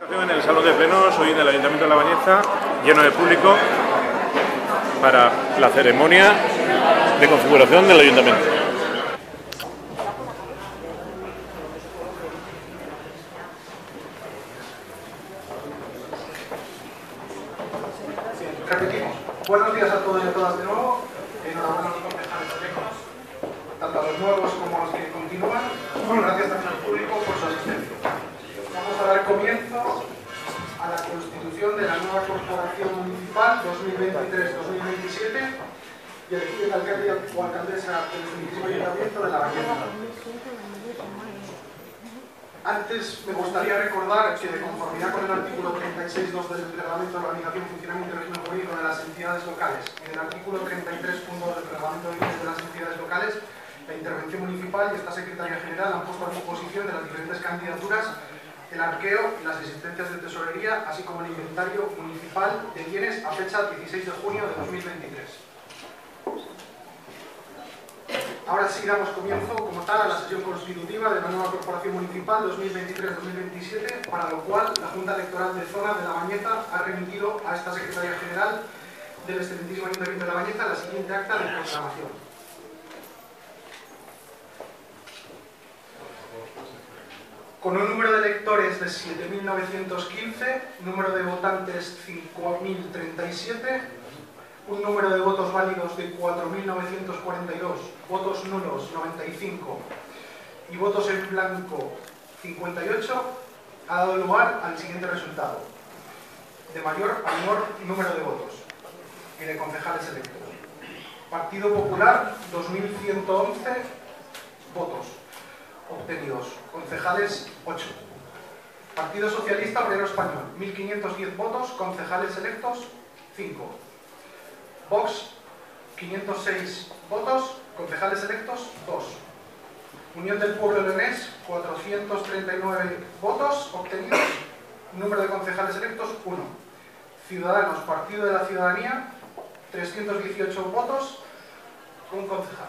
En el salón de plenos hoy del Ayuntamiento de La Bañeza, lleno de público para la ceremonia de configuración del Ayuntamiento. Repetimos. Buenos días a todos y a todas de nuevo. Enhorabuena a los concejales electos, tanto a los nuevos como a los que continúan. Gracias también al público por su asistencia. Vamos a dar comienzo a la constitución de la nueva corporación municipal 2023-2027 y elegir el alcalde o alcaldesa del mismísimo Ayuntamiento de La Bañeza. Antes me gustaría recordar que, de conformidad con el artículo 36.2 del Reglamento de Organización, Funcionamiento y Régimen Jurídico de las Entidades Locales y del artículo 33.2 del Reglamento de las Entidades Locales, la Intervención Municipal y esta Secretaría General han puesto a disposición de las diferentes candidaturas el arqueo y las existencias de tesorería, así como el inventario municipal de bienes a fecha 16 de junio de 2023. Ahora sí damos comienzo, como tal, a la sesión constitutiva de la nueva Corporación Municipal 2023-2027, para lo cual la Junta Electoral de Zona de La Bañeza ha remitido a esta Secretaría General del excelentísimo Ayuntamiento de La Bañeza la siguiente acta de proclamación. Con un número de electores de 7.915, número de votantes 5.037, un número de votos válidos de 4.942, votos nulos 95 y votos en blanco 58, ha dado lugar al siguiente resultado: de mayor a menor número de votos y de concejales electos. Partido Popular, 2.111 votos obtenidos, concejales 8. Partido Socialista Obrero Español, 1.510 votos, concejales electos 5. Vox, 506 votos, concejales electos 2. Unión del Pueblo Leonés, 439 votos obtenidos, número de concejales electos 1. Ciudadanos, Partido de la Ciudadanía, 318 votos, un concejal.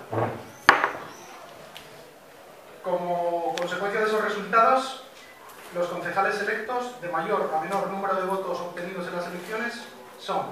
Como consecuencia de esos resultados, los concejales electos de mayor a menor número de votos obtenidos en las elecciones son: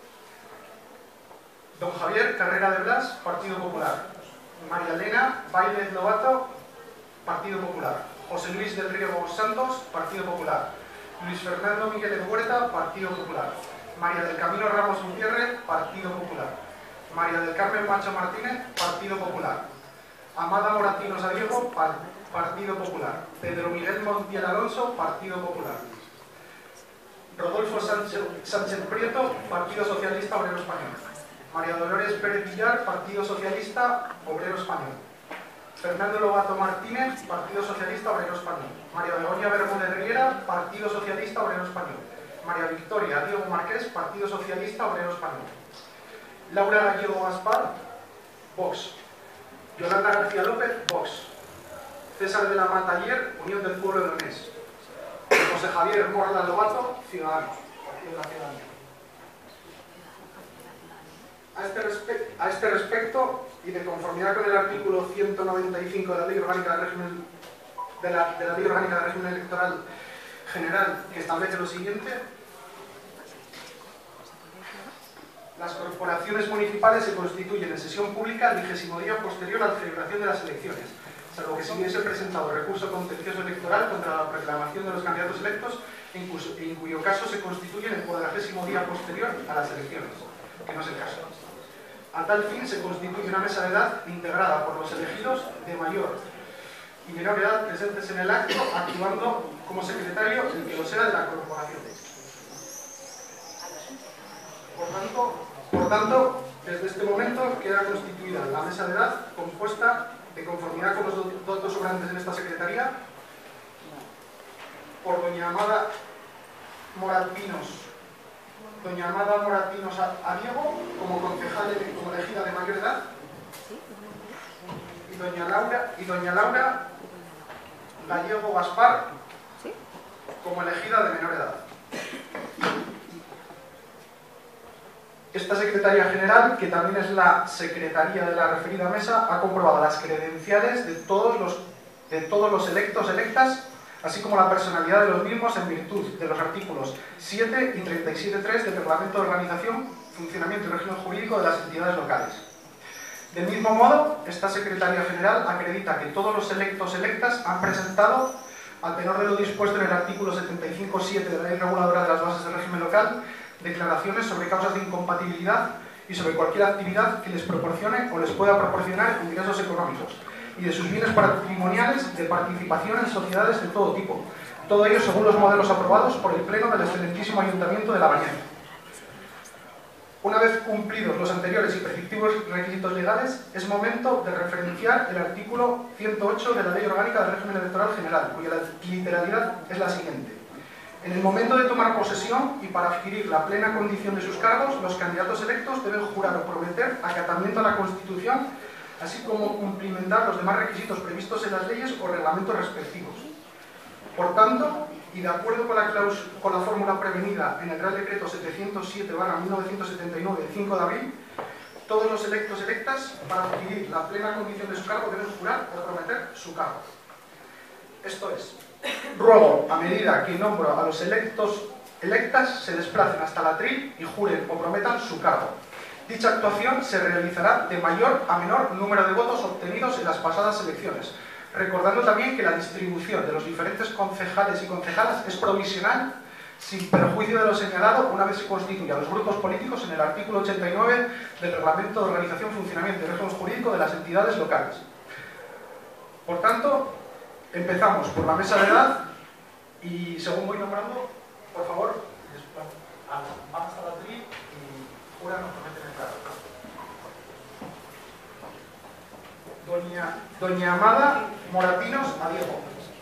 Don Javier Carrera de Blas, Partido Popular; María Elena Bailez Lobato, Partido Popular; José Luis del Riego Santos, Partido Popular; Luis Fernando Miguel Huerta, Partido Popular; María del Camino Ramos Gutiérrez, Partido Popular; María del Carmen Macho Martínez, Partido Popular; Amada Moratinos Adiego, Partido Popular; Pedro Miguel Montiel Alonso, Partido Popular; Rodolfo Sánchez Prieto, Partido Socialista Obrero Español; María Dolores Pérez Villar, Partido Socialista Obrero Español; Fernando Lobato Martínez, Partido Socialista Obrero Español; María Begoña Bermúdez Riera, Partido Socialista Obrero Español; María Victoria Diego Marqués, Partido Socialista Obrero Español; Laura Gallego Gaspar, Vox; Yolanda García López, Vox; César de la Mata Ayer, Unión del Pueblo Leonés; José Javier Morla Lobato, Ciudadanos, Partido de la Ciudadanía. A este respecto, y de conformidad con el artículo 195 de la Ley Orgánica de Régimen, de la Ley Orgánica de Régimen Electoral General, que establece lo siguiente: las corporaciones municipales se constituyen en sesión pública el 20º día posterior a la celebración de las elecciones, salvo que se hubiese presentado recurso contencioso electoral contra la proclamación de los candidatos electos, en cuyo caso se constituyen el 40º día posterior a las elecciones, que no es el caso. A tal fin se constituye una mesa de edad integrada por los elegidos de mayor y menor edad presentes en el acto, actuando como secretario el que lo sea de la corporación. Por tanto, desde este momento queda constituida la mesa de edad, compuesta, de conformidad con los datos sobrantes en esta secretaría, por doña Amada Moratinos Adiego como concejal como elegida de mayor edad, y doña Laura Gallego Gaspar como elegida de menor edad. Esta Secretaría General, que también es la secretaría de la referida mesa, ha comprobado las credenciales de todos los electos, electas, así como la personalidad de los mismos en virtud de los artículos 7 y 37.3 del Reglamento de Organización, Funcionamiento y Régimen Jurídico de las entidades locales. Del mismo modo, esta Secretaría General acredita que todos los electos electas han presentado, a tenor de lo dispuesto en el artículo 75.7 de la Ley Reguladora de las Bases del Régimen Local, declaraciones sobre causas de incompatibilidad y sobre cualquier actividad que les proporcione o les pueda proporcionar ingresos económicos, y de sus bienes patrimoniales de participación en sociedades de todo tipo, todo ello según los modelos aprobados por el Pleno del excelentísimo Ayuntamiento de La Bañeza. Una vez cumplidos los anteriores y preceptivos requisitos legales, es momento de referenciar el artículo 108 de la Ley Orgánica del Régimen Electoral General, cuya literalidad es la siguiente. En el momento de tomar posesión y para adquirir la plena condición de sus cargos, los candidatos electos deben jurar o prometer acatamiento a la Constitución, así como cumplimentar los demás requisitos previstos en las leyes o reglamentos respectivos. Por tanto, y de acuerdo con la fórmula prevenida en el Real Decreto 707/1979 del 5 de abril, todos los electos electas, para adquirir la plena condición de su cargo, deben jurar o prometer su cargo. Esto es, ruego, a medida que nombro a los electos electas, se desplacen hasta el atril y juren o prometan su cargo. Dicha actuación se realizará de mayor a menor número de votos obtenidos en las pasadas elecciones, recordando también que la distribución de los diferentes concejales y concejalas es provisional, sin perjuicio de lo señalado una vez se constituyan los grupos políticos en el artículo 89 del Reglamento de Organización, Funcionamiento y Régimen Jurídico de las entidades locales. Por tanto, empezamos por la mesa de edad y, según voy nombrando, por favor, vamos a la atril y juran o prometen el cargo. Doña Amada Moratinos a Diego.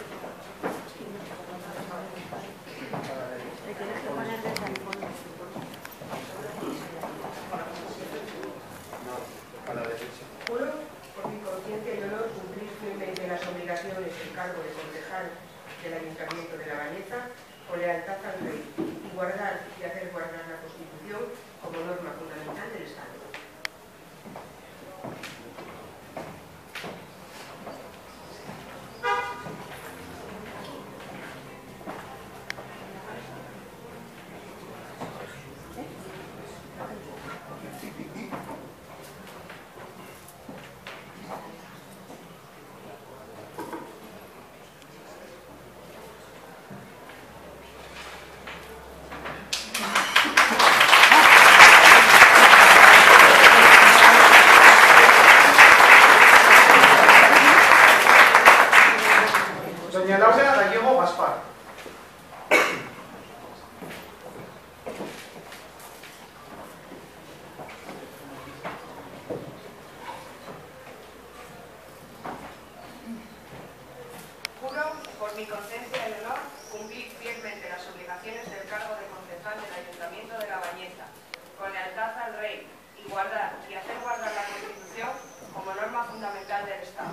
Juro, por mi conciencia y honor, cumplir fielmente las obligaciones del cargo de concejal del Ayuntamiento de La Bañeza con lealtad al Rey y guardar y hacer guardar la Constitución como norma fundamental del Estado. mi conciencia y honor, cumplir fielmente las obligaciones del cargo de concejal del Ayuntamiento de La Bañeza, con lealtad al Rey, y guardar y hacer guardar la Constitución como norma fundamental del Estado.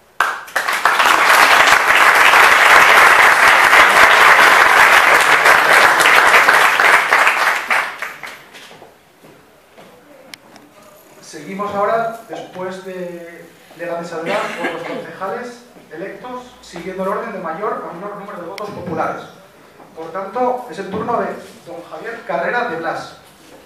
Seguimos ahora, después de la mesa de edad, por los concejales electos, siguiendo el orden de mayor a menor número de votos populares. Por tanto, es el turno de don Javier Carrera de Blas.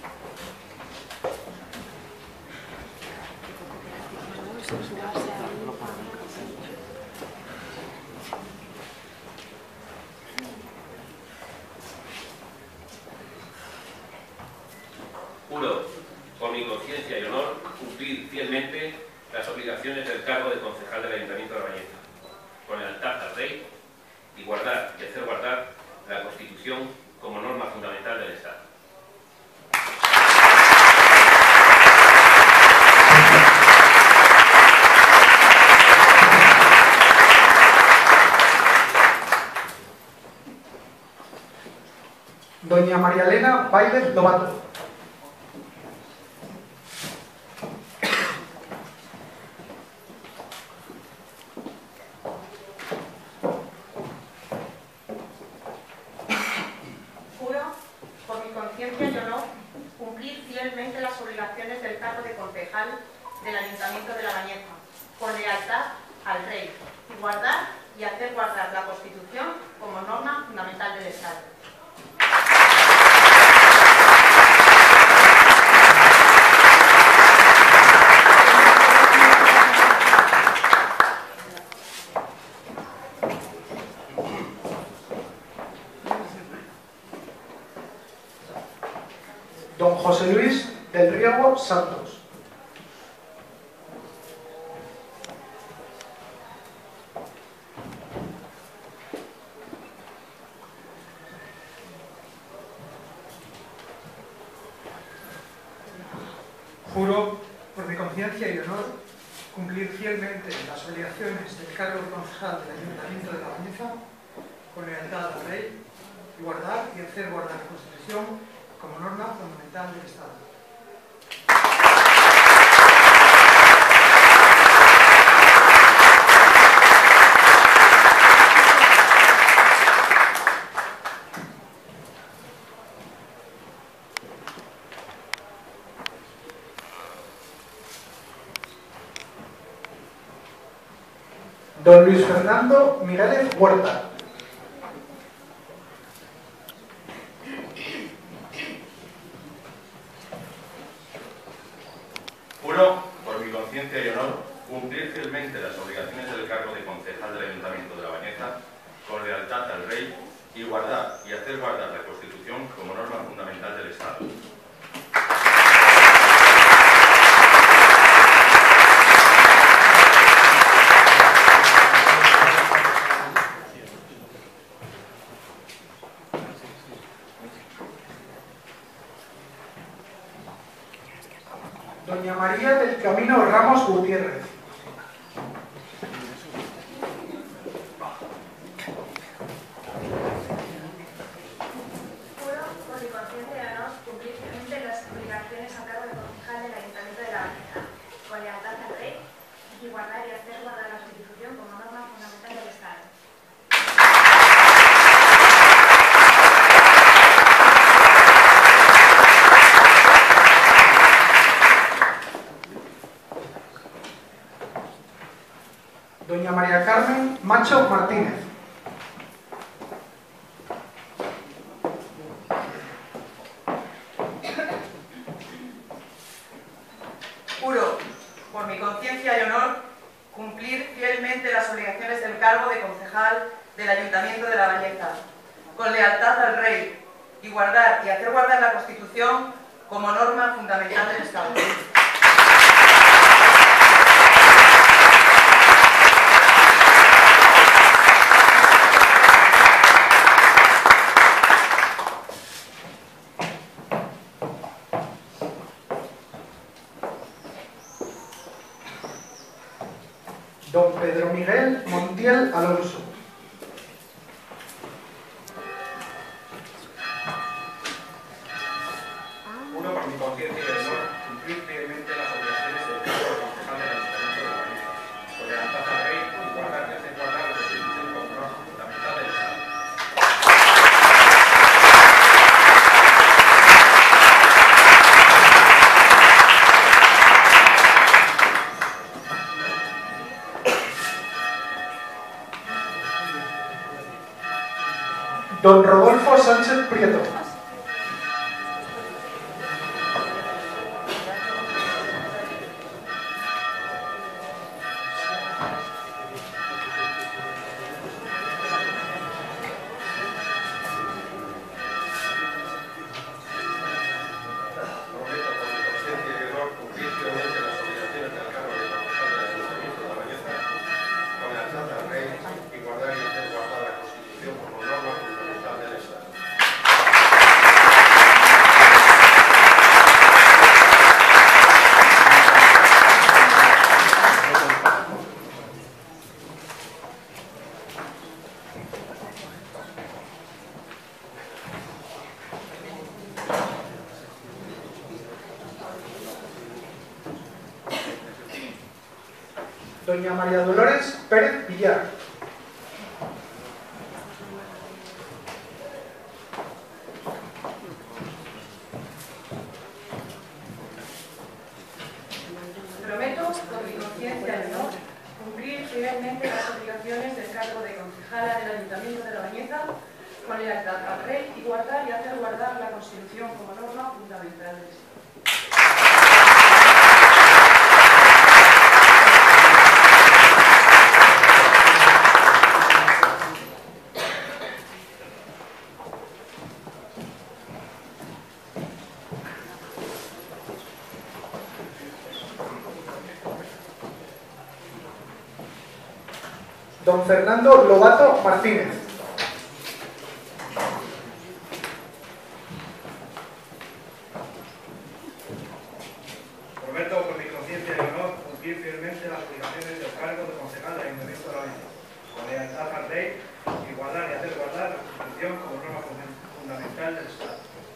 Juro, con mi conciencia y honor, cumplir fielmente las obligaciones del cargo de concejal del Ayuntamiento de La Bañeza, con lealtad al Rey, y guardar y hacer guardar la Constitución como norma fundamental del Estado. Doña María Elena Bailez Lobato. Las obligaciones del cargo de concejal del Ayuntamiento de La Bañeza, con lealtad al Rey, y guardar y hacer guardar la Constitución como norma fundamental del Estado. Don José Luis del Riego Santos. Juro, por mi conciencia y honor, cumplir fielmente las obligaciones del cargo de concejal del Ayuntamiento de La Bañeza, con lealtad al Rey, y guardar y hacer guardar la Constitución como norma fundamental del Estado. Don Luis Fernando Miguel Huerta. Juro, por mi conciencia y honor, cumplir fielmente las obligaciones del cargo de concejal del Ayuntamiento de La Bañeza, con lealtad al Rey, y guardar y hacer guardar la Constitución como norma fundamental del Estado. Doña María del Camino Ramos Gutiérrez. Juro, por mi conciencia y honor, cumplir fielmente las obligaciones a cargo de concejal del Ayuntamiento de La Bañeza, con lealtad al Rey, y guardar y hacer guardar la Constitución como norma fundamental del Estado. Doña María Carmen Macho Martínez. Juro, por mi conciencia y honor, cumplir fielmente las obligaciones del cargo de concejal del Ayuntamiento de La Bañeza, con lealtad al Rey, y guardar y hacer guardar la Constitución como norma fundamental del Estado. Don Pedro Miguel Montiel Alonso. Juro por mi conciencia y honor cumplir fielmente las obligaciones del cargo de concejal del Ayuntamiento de La Bañeza, con lealtad al Rey, y guardar y hacer guardar la Constitución como norma fundamental del Estado. Don Rodolfo Sánchez Prieto. Prometo, por mi conciencia y honor, cumplir fielmente las obligaciones del cargo de concejal del Ayuntamiento de La Bañeza, con lealtad al Rey, y guardar y hacer guardar la Constitución como norma fundamental del Estado. Doña María Dolores Pérez Villar. Prometo, por mi conciencia y honor, cumplir fielmente las obligaciones del cargo de concejal concejala del Ayuntamiento de La Bañeza, con lealtad al Rey, y guardar y hacer guardar la Constitución como norma fundamental del Estado. Don Fernando Lobato Martínez. Prometo con mi conciencia y honor cumplir fielmente las obligaciones del cargo de concejal del Ayuntamiento de La Bañeza, con lealtad al Rey y guardar y hacer guardar la Constitución como norma fundamental del Estado.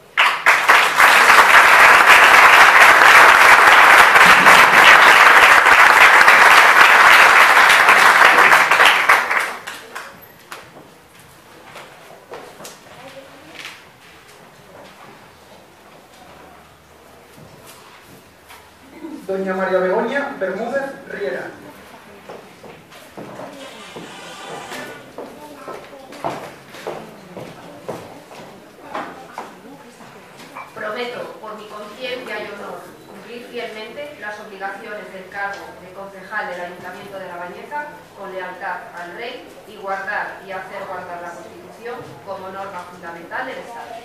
Doña María Begoña Bermúdez Riera. Prometo, por mi conciencia y honor, cumplir fielmente las obligaciones del cargo de concejal del Ayuntamiento de La Bañeza, con lealtad al Rey, y guardar y hacer guardar la Constitución como norma fundamental del Estado.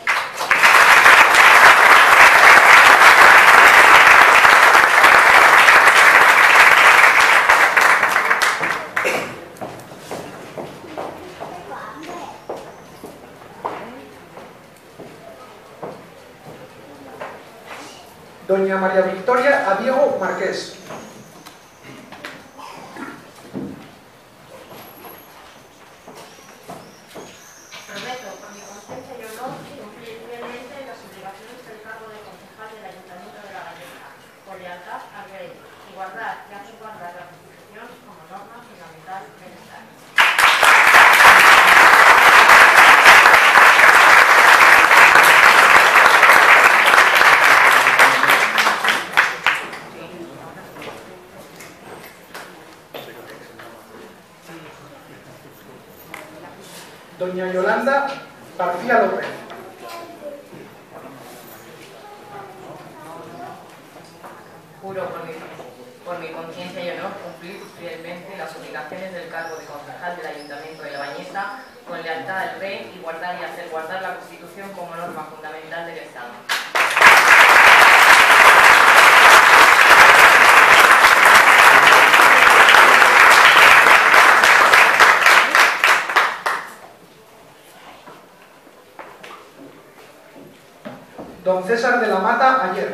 Doña María Victoria Adiego Marqués. Prometo, por mi conciencia y honor, cumplir fielmente las obligaciones del cargo de concejal del Ayuntamiento de La Bañeza, con lealtad al Rey, y guardar y hacer guardar la Constitución como norma fundamental del Estado. Doña Yolanda García López. Juro por mi conciencia y honor cumplir fielmente las obligaciones del cargo de concejal del Ayuntamiento de La Bañeza, con lealtad al Rey, y guardar y hacer guardar la Constitución como norma fundamental del Estado. Don César de la Mata Ayer.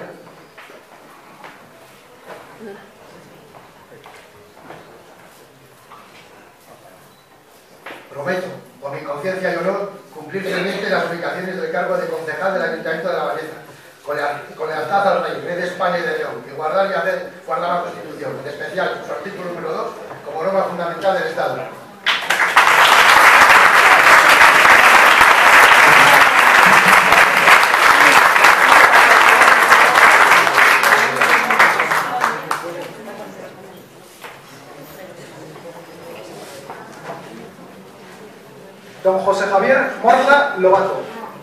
Prometo, por mi conciencia y honor, cumplir fielmente las obligaciones del cargo de concejal del Ayuntamiento de La Bañeza, con lealtad al Rey, Rey de España y de León, y guardar y hacer guardar la Constitución, en especial su artículo número 2, como norma fundamental del Estado. Don José Javier Morla Lobato.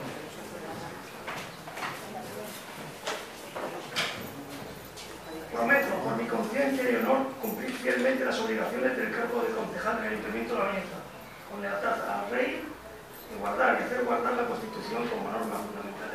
Prometo, por mi conciencia y honor, cumplir fielmente las obligaciones del cargo de concejal del Ayuntamiento de La Bañeza, con lealtad al Rey, y guardar y hacer guardar la Constitución como norma fundamental.